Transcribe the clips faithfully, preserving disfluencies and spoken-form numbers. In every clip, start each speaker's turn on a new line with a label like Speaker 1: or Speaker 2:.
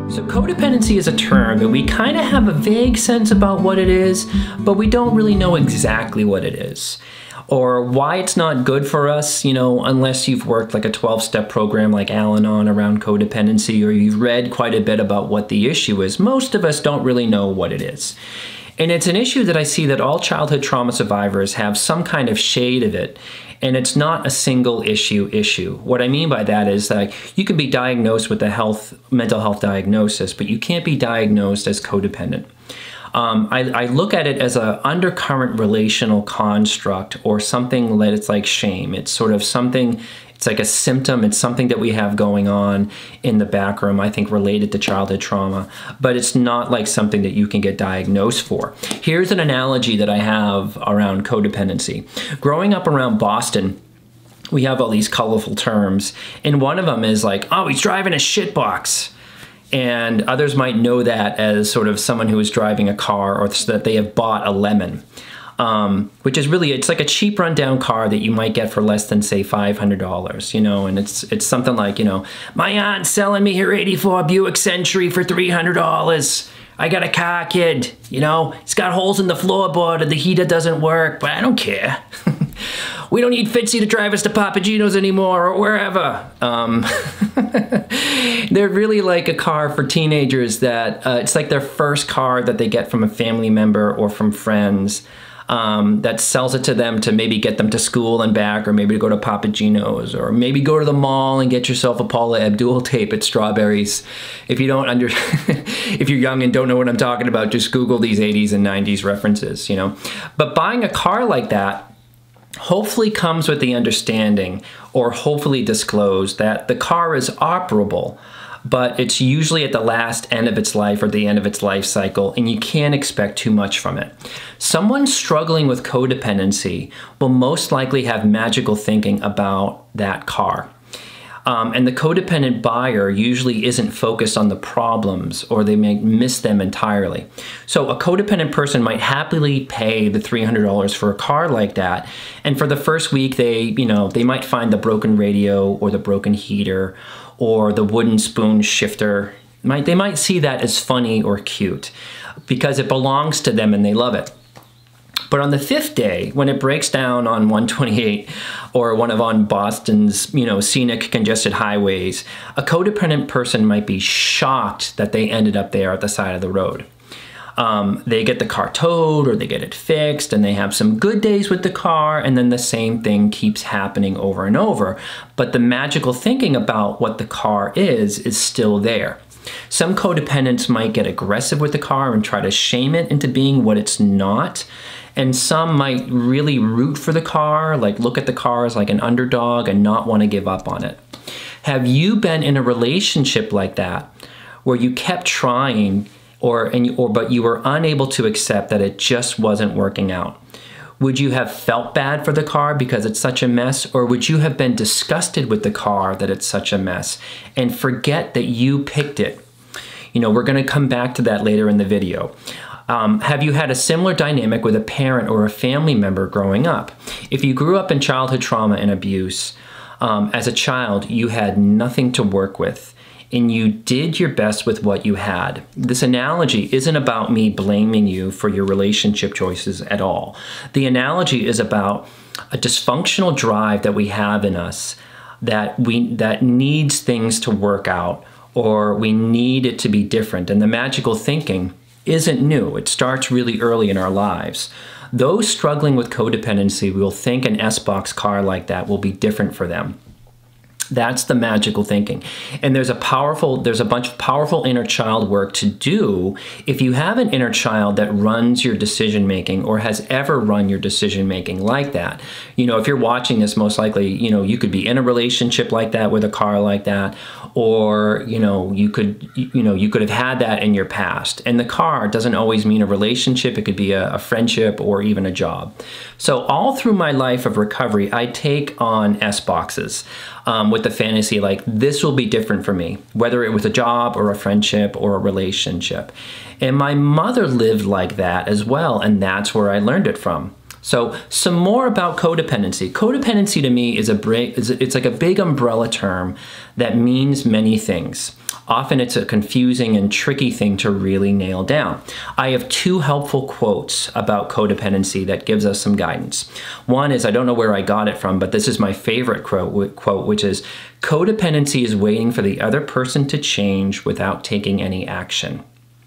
Speaker 1: So codependency is a term and we kind of have a vague sense about what it is, but we don't really know exactly what it is or why it's not good for us, you know, unless you've worked like a twelve step program like Al-Anon around codependency, or you've read quite a bit about what the issue is. Most of us don't really know what it is. And it's an issue that I see that all childhood trauma survivors have some kind of shade of it. And it's not a single issue issue. What I mean by that is that you can be diagnosed with a health, mental health diagnosis, but you can't be diagnosed as codependent. Um, I, I look at it as an undercurrent relational construct, or something that it's like shame. It's sort of something, it's like a symptom. It's something that we have going on in the back room, I think related to childhood trauma, but it's not like something that you can get diagnosed for. Here's an analogy that I have around codependency. Growing up around Boston, we have all these colorful terms, and one of them is like, oh, he's driving a shitbox. And others might know that as sort of someone who is driving a car, or that they have bought a lemon. Um, which is really, it's like a cheap rundown car that you might get for less than, say, five hundred dollars, you know, and it's it's something like, you know, my aunt's selling me her eighty-four Buick Century for three hundred dollars. I got a car, kid, you know, it's got holes in the floorboard and the heater doesn't work, but I don't care. We don't need Fitzy to drive us to Papagino's anymore, or wherever. Um, they're really like a car for teenagers that, uh, it's like their first car that they get from a family member or from friends. Um, that sells it to them to maybe get them to school and back, or maybe to go to Papagino's, or maybe go to the mall and get yourself a Paula Abdul tape at Strawberries. If you don't under, if you're young and don't know what I'm talking about, just Google these eighties and nineties references, you know. But buying a car like that hopefully comes with the understanding, or hopefully disclosed, that the car is operable, but it's usually at the last end of its life or the end of its life cycle, and you can't expect too much from it. Someone struggling with codependency will most likely have magical thinking about that car. Um, and the codependent buyer usually isn't focused on the problems, or they may miss them entirely. So a codependent person might happily pay the three hundred dollars for a car like that. And for the first week, they, you know, they might find the broken radio or the broken heater or the wooden spoon shifter. Might, they might see that as funny or cute because it belongs to them and they love it. But on the fifth day, when it breaks down on one twenty-eight or one of on Boston's, you know, scenic congested highways, a codependent person might be shocked that they ended up there at the side of the road. Um, they get the car towed or they get it fixed, and they have some good days with the car, and then the same thing keeps happening over and over. But the magical thinking about what the car is is still there. Some codependents might get aggressive with the car and try to shame it into being what it's not. And some might really root for the car, like look at the car as like an underdog and not want to give up on it. Have you been in a relationship like that where you kept trying, or, and, or but you were unable to accept that it just wasn't working out? Would you have felt bad for the car because it's such a mess, or would you have been disgusted with the car that it's such a mess and forget that you picked it? You know, we're going to come back to that later in the video. Um, have you had a similar dynamic with a parent or a family member growing up? If you grew up in childhood trauma and abuse, um, as a child, you had nothing to work with, and you did your best with what you had. This analogy isn't about me blaming you for your relationship choices at all. The analogy is about a dysfunctional drive that we have in us that we that needs things to work out, or we need it to be different. And the magical thinking isn't new. It starts really early in our lives. Those struggling with codependency will think an S-Box car like that will be different for them. That's the magical thinking. And there's a powerful, there's a bunch of powerful inner child work to do if you have an inner child that runs your decision making or has ever run your decision making like that. You know, if you're watching this, most likely, you know, you could be in a relationship like that with a car like that, or, you know, you could, you know, you could have had that in your past. And the car doesn't always mean a relationship. It could be a, a friendship or even a job. So all through my life of recovery, I take on S-Boxes. Um, with the fantasy like, this will be different for me, whether it was a job or a friendship or a relationship. And my mother lived like that as well, and that's where I learned it from. So some more about codependency. Codependency to me is a break, is it's like a big umbrella term that means many things. Often it's a confusing and tricky thing to really nail down. I have two helpful quotes about codependency that gives us some guidance. One is, I don't know where I got it from, but this is my favorite quote, quote which is, codependency is waiting for the other person to change without taking any action.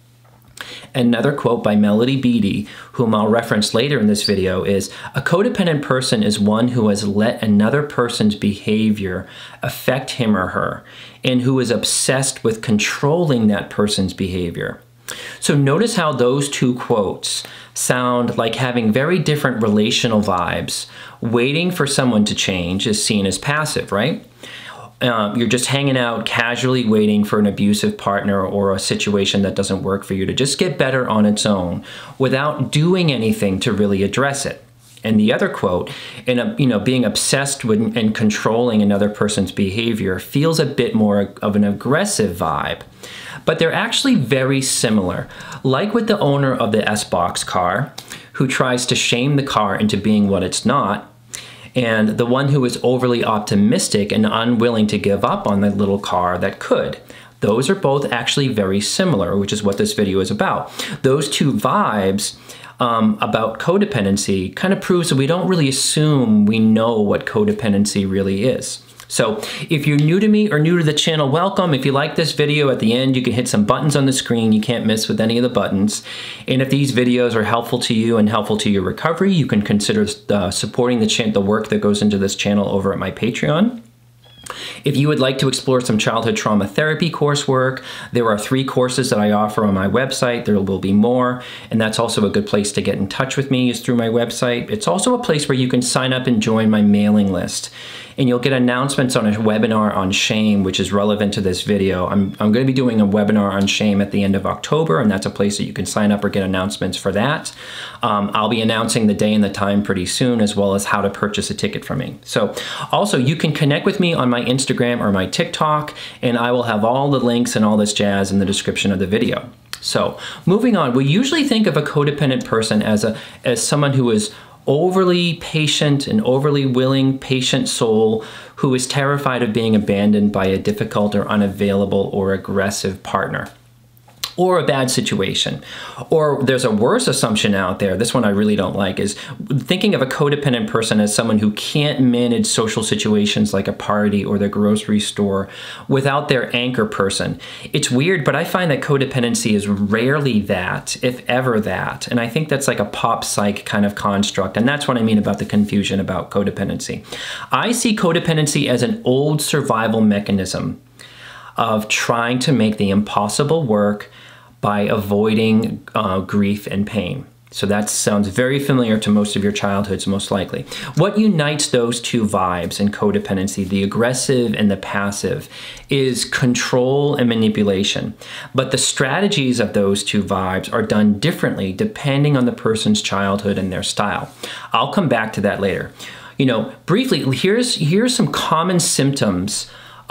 Speaker 1: Another quote by Melody Beattie, whom I'll reference later in this video, is, a codependent person is one who has let another person's behavior affect him or her, and who is obsessed with controlling that person's behavior. So notice how those two quotes sound like having very different relational vibes. Waiting for someone to change is seen as passive, right? Um, you're just hanging out casually waiting for an abusive partner or a situation that doesn't work for you to just get better on its own without doing anything to really address it. And the other quote, in a, you know, being obsessed with and controlling another person's behavior feels a bit more of an aggressive vibe. But they're actually very similar. Like with the owner of the S-Box car, who tries to shame the car into being what it's not, and the one who is overly optimistic and unwilling to give up on the little car that could. Those are both actually very similar, which is what this video is about. Those two vibes um, about codependency kind of proves that we don't really assume we know what codependency really is. So if you're new to me or new to the channel, welcome. If you like this video, at the end you can hit some buttons on the screen you can't miss with any of the buttons. And if these videos are helpful to you and helpful to your recovery, you can consider uh, supporting the, the work that goes into this channel over at my Patreon. If you would like to explore some childhood trauma therapy coursework, there are three courses that I offer on my website. There will be more, and that's also a good place to get in touch with me is through my website. It's also a place where you can sign up and join my mailing list. And you'll get announcements on a webinar on shame, which is relevant to this video. I'm, I'm going to be doing a webinar on shame at the end of October, and that's a place that you can sign up or get announcements for that. Um, I'll be announcing the day and the time pretty soon, as well as how to purchase a ticket from me. So also, you can connect with me on my Instagram or my TikTok, and I will have all the links and all this jazz in the description of the video. So moving on, we usually think of a codependent person as, a, as someone who is overly patient, an overly willing, patient soul who is terrified of being abandoned by a difficult or unavailable or aggressive partner, or a bad situation. Or there's a worse assumption out there, this one I really don't like, is thinking of a codependent person as someone who can't manage social situations like a party or the grocery store without their anchor person. It's weird, but I find that codependency is rarely that, if ever that. And I think that's like a pop psych kind of construct. And that's what I mean about the confusion about codependency. I see codependency as an old survival mechanism of trying to make the impossible work by avoiding uh, grief and pain. So that sounds very familiar to most of your childhoods, most likely. What unites those two vibes in codependency, the aggressive and the passive, is control and manipulation. But the strategies of those two vibes are done differently depending on the person's childhood and their style. I'll come back to that later. You know, briefly, here's, here's some common symptoms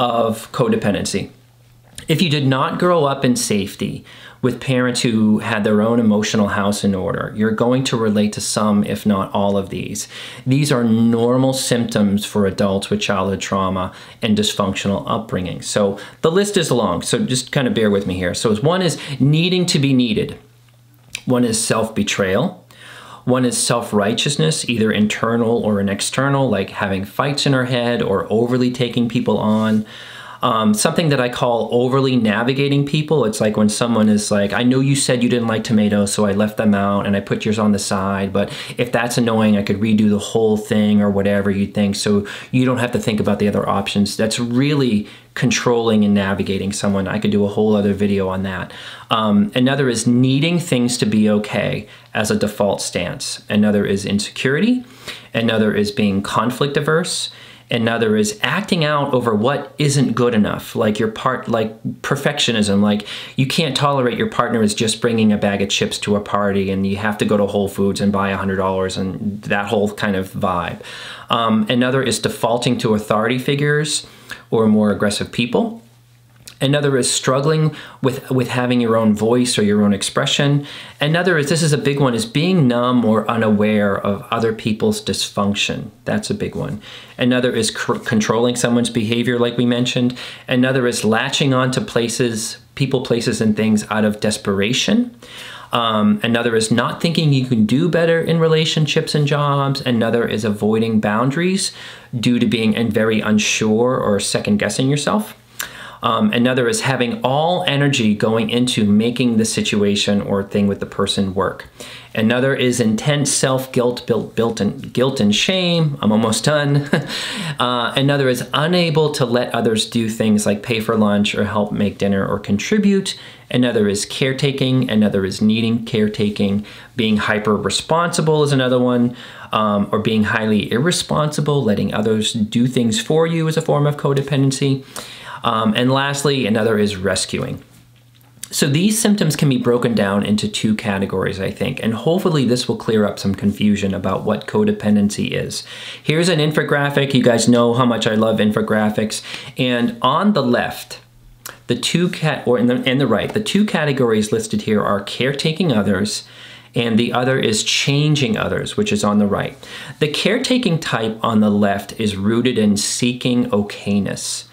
Speaker 1: of codependency. If you did not grow up in safety with parents who had their own emotional house in order, you're going to relate to some, if not all of these. These are normal symptoms for adults with childhood trauma and dysfunctional upbringing. So the list is long, so just kind of bear with me here. So one is needing to be needed. One is self-betrayal. One is self-righteousness, either internal or an external, like having fights in our head or overly taking people on. Um, something that I call overly navigating people. It's like when someone is like, I know you said you didn't like tomatoes, so I left them out and I put yours on the side, but if that's annoying, I could redo the whole thing or whatever you think, so you don't have to think about the other options. That's really controlling and navigating someone. I could do a whole other video on that. Um, another is needing things to be okay as a default stance. Another is insecurity. Another is being conflict averse. Another is acting out over what isn't good enough, like your part, like perfectionism, like you can't tolerate your partner is just bringing a bag of chips to a party and you have to go to Whole Foods and buy a hundred dollars and that whole kind of vibe. Um, another is defaulting to authority figures or more aggressive people. Another is struggling with, with having your own voice or your own expression. Another is, this is a big one, is being numb or unaware of other people's dysfunction. That's a big one. Another is controlling someone's behavior, like we mentioned. Another is latching on to places, people, places, and things out of desperation. Um, another is not thinking you can do better in relationships and jobs. Another is avoiding boundaries due to being very unsure or second guessing yourself. Um, another is having all energy going into making the situation or thing with the person work. Another is intense self-guilt, built, built in, guilt and shame. I'm almost done. uh, another is unable to let others do things like pay for lunch or help make dinner or contribute. Another is caretaking. Another is needing caretaking. Being hyper-responsible is another one. Um, or being highly irresponsible, letting others do things for you is a form of codependency. Um, and lastly, another is rescuing. So these symptoms can be broken down into two categories, I think, and hopefully this will clear up some confusion about what codependency is. Here's an infographic. You guys know how much I love infographics. And on the left, the two cat or in the, in the right, the two categories listed here are caretaking others, and the other is changing others, which is on the right. The caretaking type on the left is rooted in seeking okayness.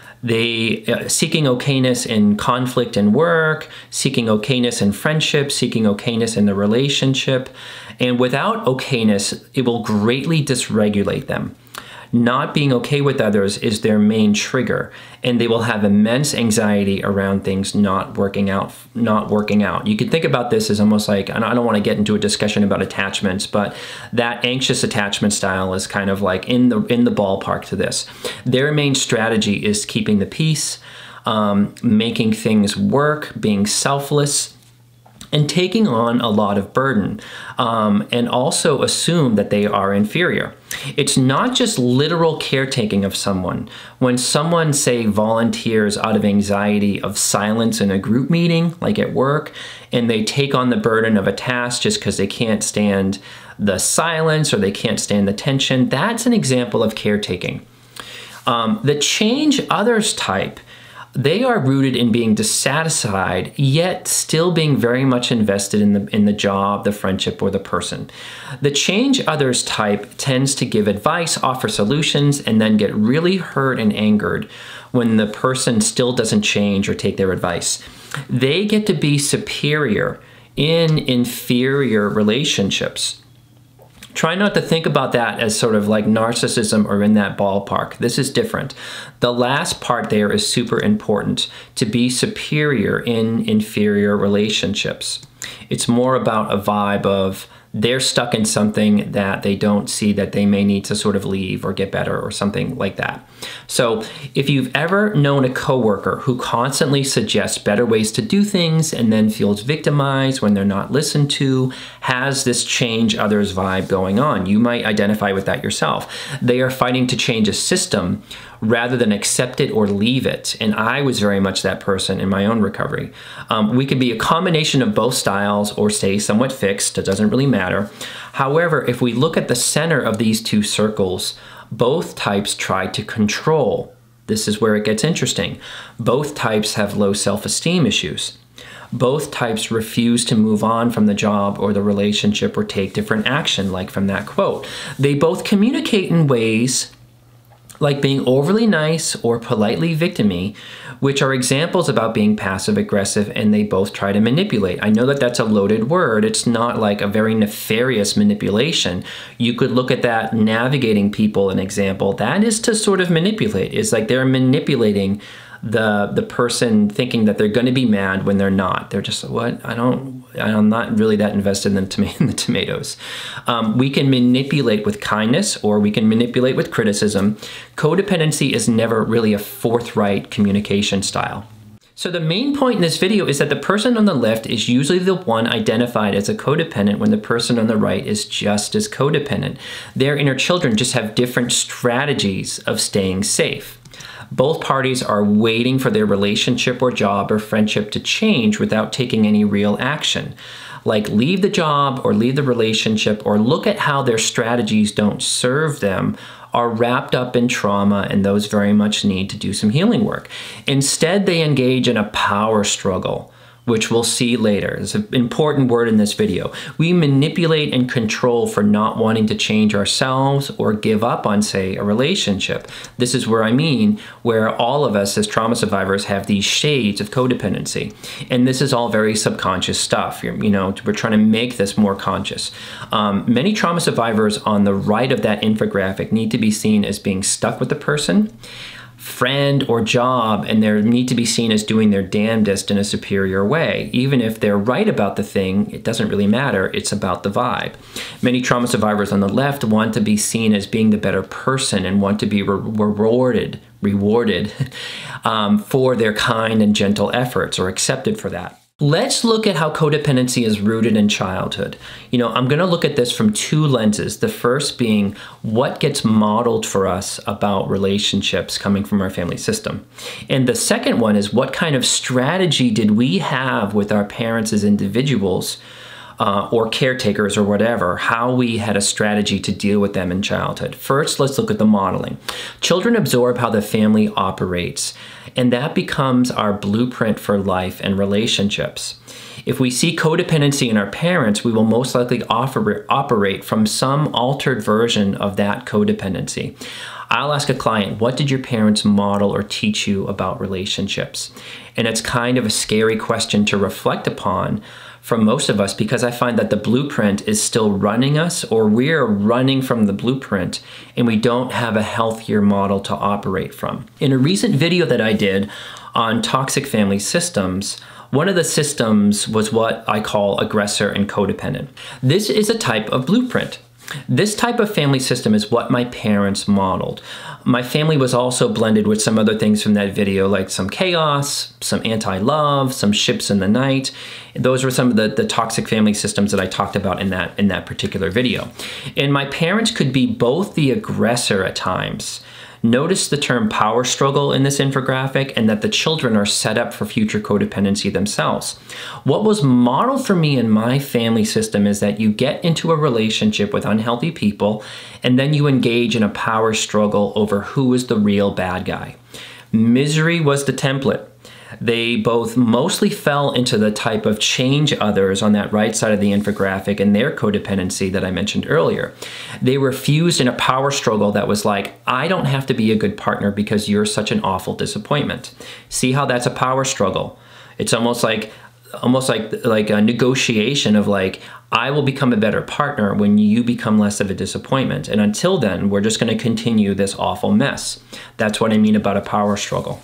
Speaker 1: They uh, seeking okayness in conflict and work, seeking okayness in friendship, seeking okayness in the relationship. And without okayness, it will greatly dysregulate them. Not being okay with others is their main trigger, and they will have immense anxiety around things not working out. Not working out. You can think about this as almost like, and I don't want to get into a discussion about attachments, but that anxious attachment style is kind of like in the in the ballpark to this. Their main strategy is keeping the peace, um, making things work, being selfless, and taking on a lot of burden, um, and also assume that they are inferior. It's not just literal caretaking of someone. When someone, say, volunteers out of anxiety of silence in a group meeting, like at work, and they take on the burden of a task just because they can't stand the silence or they can't stand the tension, that's an example of caretaking. Um, the change others type, they are rooted in being dissatisfied, yet still being very much invested in the, in the job, the friendship, or the person. The change others type tends to give advice, offer solutions, and then get really hurt and angered when the person still doesn't change or take their advice. They get to be superior in inferior relationships. Try not to think about that as sort of like narcissism or in that ballpark. This is different. The last part there is super important, to be superior in inferior relationships. It's more about a vibe of they're stuck in something that they don't see that they may need to sort of leave or get better or something like that. So if you've ever known a coworker who constantly suggests better ways to do things and then feels victimized when they're not listened to, has this change others vibe going on, you might identify with that yourself. They are fighting to change a system rather than accept it or leave it. And I was very much that person in my own recovery. Um, we could be a combination of both styles or stay somewhat fixed. It doesn't really matter. However, if we look at the center of these two circles, both types try to control. This is where it gets interesting. Both types have low self-esteem issues. Both types refuse to move on from the job or the relationship or take different action, like from that quote. They both communicate in ways like being overly nice or politely victim-y, which are examples about being passive-aggressive, and they both try to manipulate. I know that that's a loaded word. It's not like a very nefarious manipulation. You could look at that navigating people, an example. That is to sort of manipulate. It's like they're manipulating the the person, thinking that they're going to be mad when they're not. They're just, what? I don't, I'm not really that invested in the, tom in the tomatoes. Um, we can manipulate with kindness, or we can manipulate with criticism. Codependency is never really a forthright communication style. So the main point in this video is that the person on the left is usually the one identified as a codependent when the person on the right is just as codependent. Their inner children just have different strategies of staying safe. Both parties are waiting for their relationship or job or friendship to change without taking any real action, like leave the job or leave the relationship or look at how their strategies don't serve them are wrapped up in trauma, and those very much need to do some healing work. Instead, they engage in a power struggle, which we'll see later. It's an important word in this video. We manipulate and control for not wanting to change ourselves or give up on, say, a relationship. This is where I mean where all of us as trauma survivors have these shades of codependency. And this is all very subconscious stuff. You're, you know, we're trying to make this more conscious. Um, many trauma survivors on the right of that infographic need to be seen as being stuck with the person, friend, or job, and they need to be seen as doing their damnedest in a superior way. Even if they're right about the thing, it doesn't really matter. It's about the vibe. Many trauma survivors on the left want to be seen as being the better person and want to be re rewarded, rewarded um, for their kind and gentle efforts, or accepted for that. Let's look at how codependency is rooted in childhood. You know, I'm going to look at this from two lenses. The first being what gets modeled for us about relationships coming from our family system. And the second one is what kind of strategy did we have with our parents as individuals uh, or caretakers or whatever, how we had a strategy to deal with them in childhood. First, let's look at the modeling. Children absorb how the family operates, and that becomes our blueprint for life and relationships. If we see codependency in our parents, we will most likely offer, operate from some altered version of that codependency. I'll ask a client, what did your parents model or teach you about relationships? And it's kind of a scary question to reflect upon for most of us, because I find that the blueprint is still running us, or we're running from the blueprint and we don't have a healthier model to operate from. In a recent video that I did on toxic family systems, one of the systems was what I call aggressor and codependent. This is a type of blueprint. This type of family system is what my parents modeled. My family was also blended with some other things from that video, like some chaos, some anti-love, some ships in the night. Those were some of the, the toxic family systems that I talked about in that, in that particular video. And my parents could be both the aggressor at times. Notice the term power struggle in this infographic, and that the children are set up for future codependency themselves. What was modeled for me in my family system is that you get into a relationship with unhealthy people, and then you engage in a power struggle over who is the real bad guy. Misery was the template. They both mostly fell into the type of change others on that right side of the infographic and their codependency that I mentioned earlier. They were fused in a power struggle that was like, I don't have to be a good partner because you're such an awful disappointment. See how that's a power struggle? It's almost like almost like like a negotiation of like, I will become a better partner when you become less of a disappointment. And until then, we're just going to continue this awful mess. That's what I mean about a power struggle.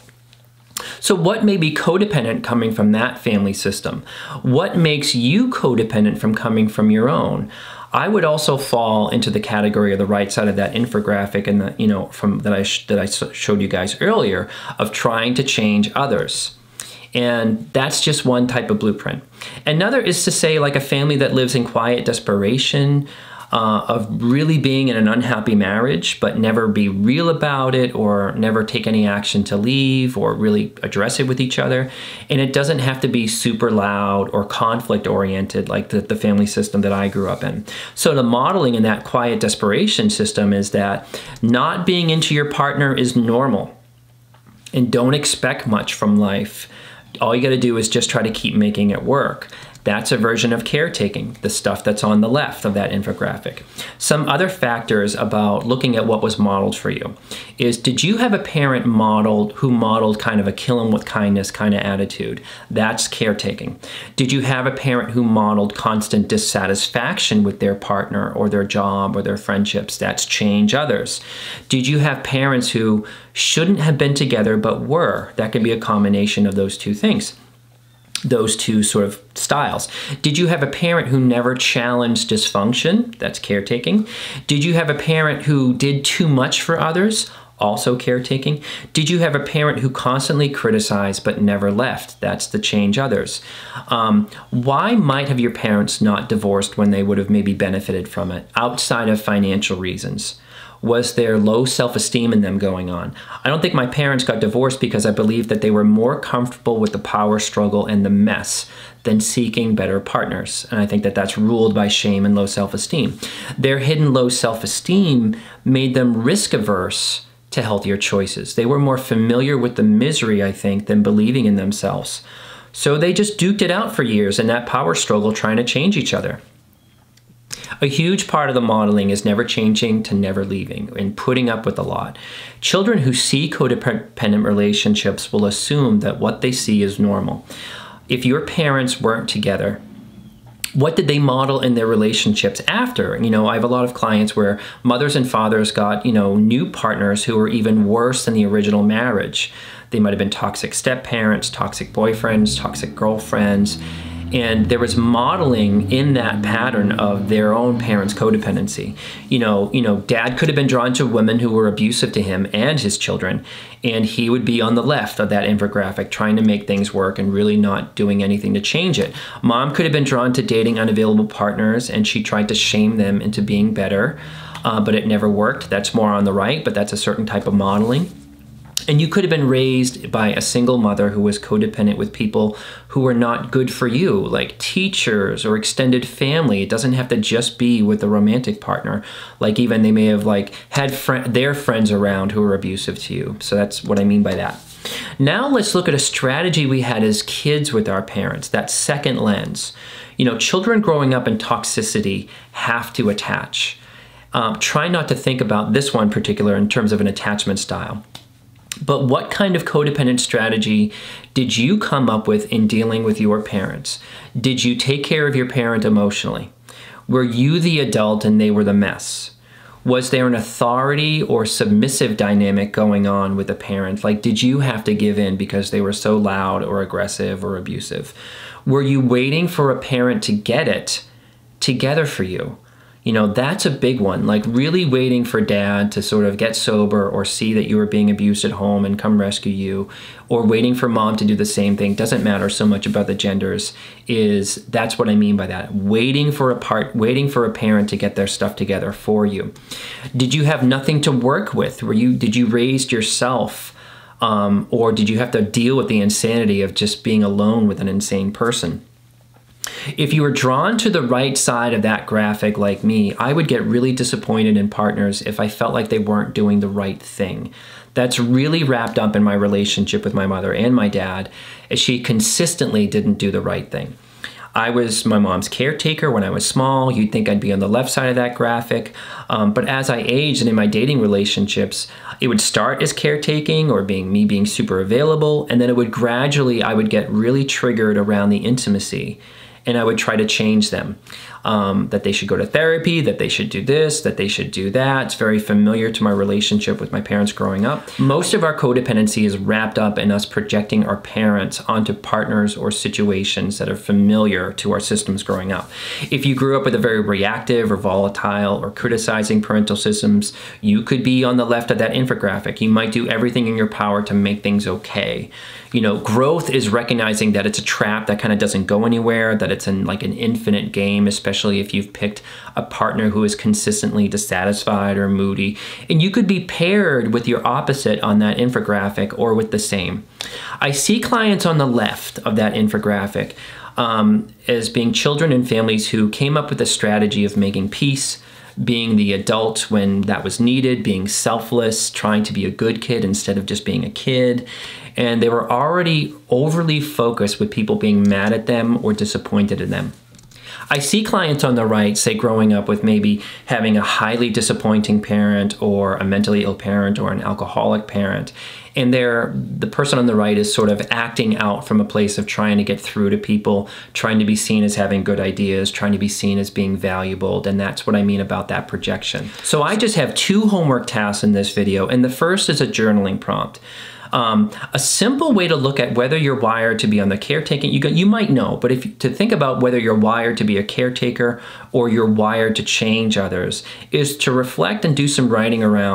Speaker 1: So what may be codependent coming from that family system? What makes you codependent from coming from your own? I would also fall into the category of the right side of that infographic, and the, you know, from that I sh that I showed you guys earlier, of trying to change others. And that's just one type of blueprint. Another is to say, like, a family that lives in quiet desperation, Uh, of really being in an unhappy marriage, but never be real about it, or never take any action to leave, or really address it with each other. And it doesn't have to be super loud or conflict oriented like the, the family system that I grew up in. So the modeling in that quiet desperation system is that not being into your partner is normal, and don't expect much from life. All you got to do is just try to keep making it work. That's a version of caretaking, the stuff that's on the left of that infographic. Some other factors about looking at what was modeled for you is, did you have a parent modeled who modeled kind of a kill 'em with kindness kind of attitude? That's caretaking. Did you have a parent who modeled constant dissatisfaction with their partner or their job or their friendships? That's change others. Did you have parents who shouldn't have been together but were? That could be a combination of those two things. Those two sort of styles. Did you have a parent who never challenged dysfunction? That's caretaking. Did you have a parent who did too much for others? Also caretaking. Did you have a parent who constantly criticized but never left? That's the change others. Um, why might have your parents not divorced when they would have maybe benefited from it outside of financial reasons? Was there low self-esteem in them going on? I don't think my parents got divorced because I believe that they were more comfortable with the power struggle and the mess than seeking better partners. And I think that that's ruled by shame and low self-esteem. Their hidden low self-esteem made them risk-averse to healthier choices. They were more familiar with the misery, I think, than believing in themselves. So they just duked it out for years in that power struggle trying to change each other. A huge part of the modeling is never changing to never leaving and putting up with a lot. Children who see codependent relationships will assume that what they see is normal. If your parents weren't together, what did they model in their relationships after? You know, I have a lot of clients where mothers and fathers got, you know, new partners who were even worse than the original marriage. They might have been toxic step-parents, toxic boyfriends, toxic girlfriends. And there was modeling in that pattern of their own parents' codependency. You know, you know, dad could have been drawn to women who were abusive to him and his children, and he would be on the left of that infographic trying to make things work and really not doing anything to change it. Mom could have been drawn to dating unavailable partners, and she tried to shame them into being better, uh, but it never worked. That's more on the right, but that's a certain type of modeling. And you could have been raised by a single mother who was codependent with people who were not good for you, like teachers or extended family. It doesn't have to just be with a romantic partner. Like even they may have like had fr- their friends around who were abusive to you. So that's what I mean by that. Now let's look at a strategy we had as kids with our parents, that second lens. You know, children growing up in toxicity have to attach. Um, try not to think about this one particular in terms of an attachment style. But what kind of codependent strategy did you come up with in dealing with your parents? Did you take care of your parent emotionally? Were you the adult and they were the mess? Was there an authority or submissive dynamic going on with the parent? Like, did you have to give in because they were so loud or aggressive or abusive? Were you waiting for a parent to get it together for you? You know, that's a big one, like really waiting for dad to sort of get sober or see that you were being abused at home and come rescue you, or waiting for mom to do the same thing. Doesn't matter so much about the genders, is that's what I mean by that. Waiting for a part, waiting for a parent to get their stuff together for you. Did you have nothing to work with? Were you, did you raise yourself? Um, or did you have to deal with the insanity of just being alone with an insane person? If you were drawn to the right side of that graphic like me, I would get really disappointed in partners if I felt like they weren't doing the right thing. That's really wrapped up in my relationship with my mother and my dad, as she consistently didn't do the right thing. I was my mom's caretaker when I was small. You'd think I'd be on the left side of that graphic. Um, but as I aged and in my dating relationships, it would start as caretaking or being me being super available. And then it would gradually, I would get really triggered around the intimacy. And I would try to change them, um, that they should go to therapy, that they should do this, that they should do that. It's very familiar to my relationship with my parents growing up. Most of our codependency is wrapped up in us projecting our parents onto partners or situations that are familiar to our systems growing up. If you grew up with a very reactive or volatile or criticizing parental systems, you could be on the left of that infographic. You might do everything in your power to make things okay. You know, growth is recognizing that it's a trap that kind of doesn't go anywhere, that it's in like an infinite game, especially if you've picked a partner who is consistently dissatisfied or moody. And you could be paired with your opposite on that infographic or with the same. I see clients on the left of that infographic um, as being children and families who came up with a strategy of making peace, being the adult when that was needed, being selfless, trying to be a good kid instead of just being a kid. And they were already overly focused with people being mad at them or disappointed in them. I see clients on the right, say growing up with maybe having a highly disappointing parent or a mentally ill parent or an alcoholic parent. And they're, the person on the right is sort of acting out from a place of trying to get through to people, trying to be seen as having good ideas, trying to be seen as being valuable. And that's what I mean about that projection. So I just have two homework tasks in this video. And the first is a journaling prompt. Um, a simple way to look at whether you're wired to be on the caretaking, you, you might know, but if to think about whether you're wired to be a caretaker or you're wired to change others, is to reflect and do some writing around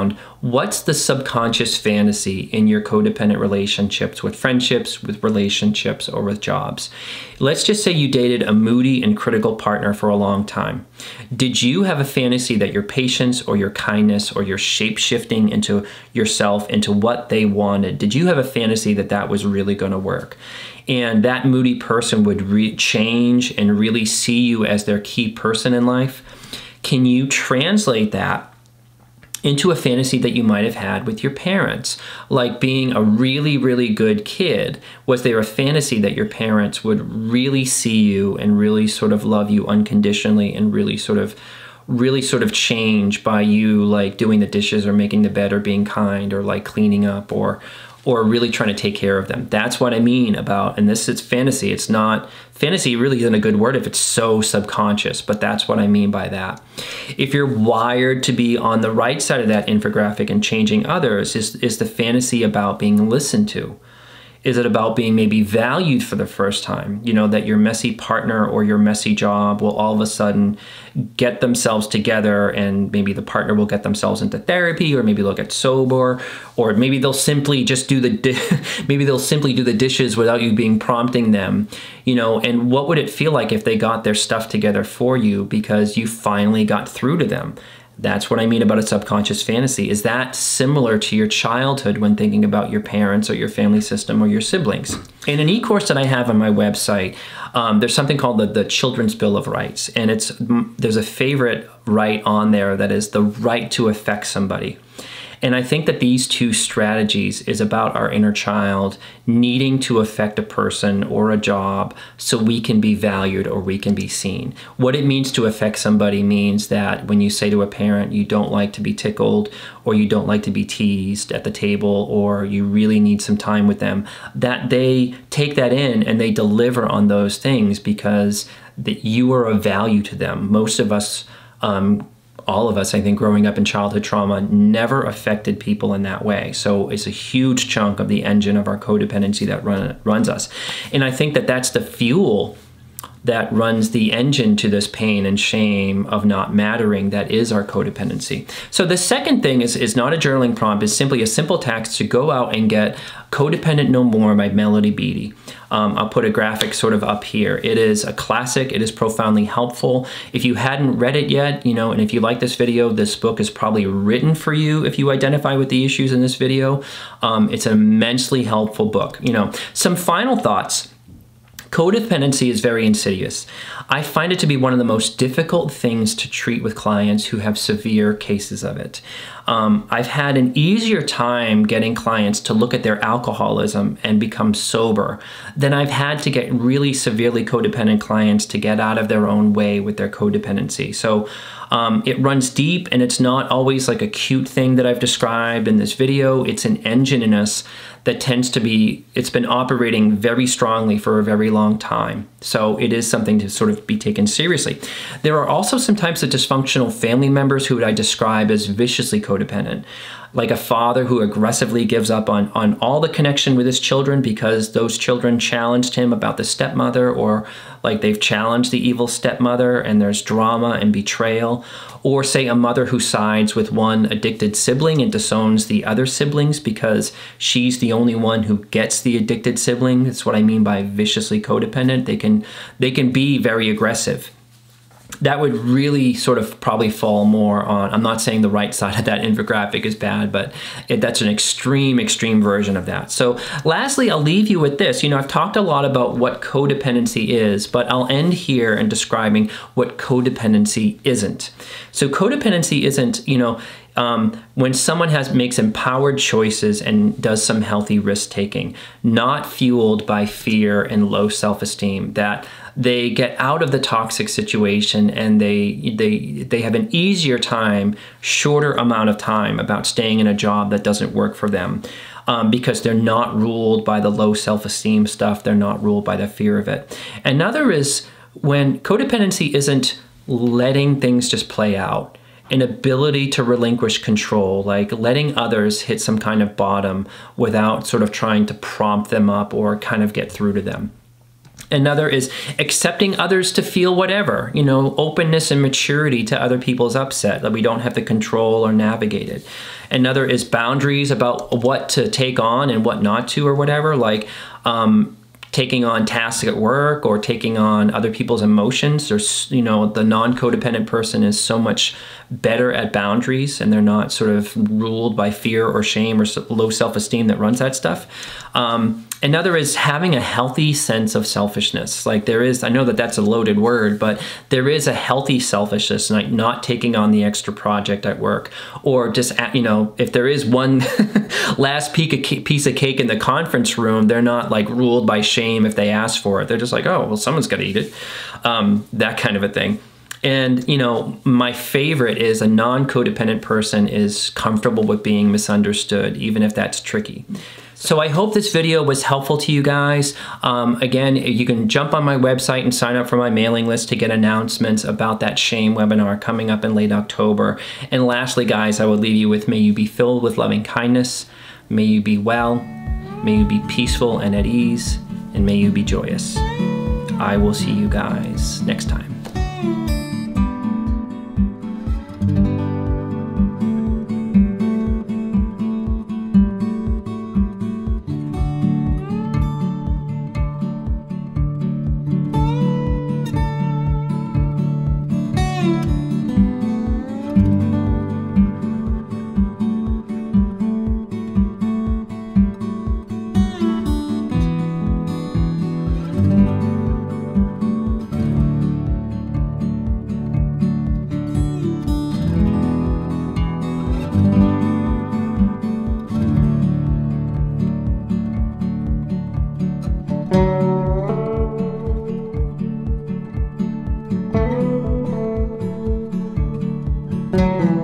Speaker 1: What's the subconscious fantasy in your codependent relationships, with friendships, with relationships, or with jobs? Let's just say you dated a moody and critical partner for a long time. Did you have a fantasy that your patience or your kindness or your shape-shifting into yourself, into what they wanted, did you have a fantasy that that was really going to work? And that moody person would re- change and really see you as their key person in life? Can you translate that into a fantasy that you might have had with your parents, like being a really, really good kid? Was there a fantasy that your parents would really see you and really sort of love you unconditionally and really sort of really sort of change by you like doing the dishes or making the bed or being kind or like cleaning up or or really trying to take care of them? That's what I mean about, and this is fantasy. It's not, fantasy really isn't a good word if it's so subconscious, but that's what I mean by that. If you're wired to be on the right side of that infographic and changing others, is, is the fantasy about being listened to? Is it about being maybe valued for the first time? You know, that your messy partner or your messy job will all of a sudden get themselves together, and maybe the partner will get themselves into therapy, or maybe they'll get sober, or maybe they'll simply just do the di- maybe they'll simply do the dishes without you being prompting them. You know, and what would it feel like if they got their stuff together for you because you finally got through to them? That's what I mean about a subconscious fantasy. Is that similar to your childhood when thinking about your parents or your family system or your siblings? In an e-course that I have on my website, um, there's something called the, the Children's Bill of Rights. And it's there's a favorite right on there that is the right to affect somebody. And I think that these two strategies is about our inner child needing to affect a person or a job so we can be valued or we can be seen. What it means to affect somebody means that when you say to a parent you don't like to be tickled, or you don't like to be teased at the table, or you really need some time with them, that they take that in and they deliver on those things because that you are of value to them. Most of us um, all of us, I think, growing up in childhood trauma, never affected people in that way. So it's a huge chunk of the engine of our codependency that run, runs us. And I think that that's the fuel that runs the engine to this pain and shame of not mattering that is our codependency. So the second thing is, is not a journaling prompt, it's simply a simple text to go out and get Codependent No More by Melody Beattie. Um, I'll put a graphic sort of up here. It is a classic. It is profoundly helpful. If you hadn't read it yet, you know, and if you like this video, this book is probably written for you if you identify with the issues in this video. Um, it's an immensely helpful book. You know, some final thoughts. Codependency is very insidious. I find it to be one of the most difficult things to treat with clients who have severe cases of it. Um, I've had an easier time getting clients to look at their alcoholism and become sober than I've had to get really severely codependent clients to get out of their own way with their codependency. So um, it runs deep, and it's not always like a cute thing that I've described in this video. It's an engine in us that tends to be, it's been operating very strongly for a very long time. So it is something to sort of be taken seriously. There are also some types of dysfunctional family members who I describe as viciously codependent, like a father who aggressively gives up on, on all the connection with his children because those children challenged him about the stepmother, or like they've challenged the evil stepmother and there's drama and betrayal. Or say a mother who sides with one addicted sibling and disowns the other siblings because she's the only one who gets the addicted sibling. That's what I mean by viciously codependent. They can, they can be very aggressive. That would really sort of probably fall more on, I'm not saying the right side of that infographic is bad, but it, that's an extreme, extreme version of that. So lastly, I'll leave you with this. You know, I've talked a lot about what codependency is, but I'll end here in describing what codependency isn't. So codependency isn't, you know, Um, when someone has makes empowered choices and does some healthy risk-taking, not fueled by fear and low self-esteem, that they get out of the toxic situation and they they they have an easier time, shorter amount of time about staying in a job that doesn't work for them. Um, because they're not ruled by the low self-esteem stuff, they're not ruled by the fear of it. Another is when codependency isn't letting things just play out, an ability to relinquish control, like letting others hit some kind of bottom without sort of trying to prompt them up or kind of get through to them. Another is accepting others to feel whatever, you know, openness and maturity to other people's upset, that we don't have to control or navigate it. Another is boundaries about what to take on and what not to, or whatever, like um, taking on tasks at work or taking on other people's emotions. There's, you know, the non-codependent person is so much better at boundaries, and they're not sort of ruled by fear or shame or low self-esteem that runs that stuff. Um, Another is having a healthy sense of selfishness. Like there is, I know that that's a loaded word, but there is a healthy selfishness, like not taking on the extra project at work, or just, you know, if there is one last piece of cake in the conference room, they're not like ruled by shame if they ask for it. They're just like, oh, well, someone's got to eat it. Um, that kind of a thing. And, you know, my favorite is a non-codependent person is comfortable with being misunderstood, even if that's tricky. So I hope this video was helpful to you guys. Um, again, you can jump on my website and sign up for my mailing list to get announcements about that shame webinar coming up in late October. And lastly, guys, I will leave you with, may you be filled with loving kindness, may you be well, may you be peaceful and at ease, and may you be joyous. I will see you guys next time.
Speaker 2: Thank you.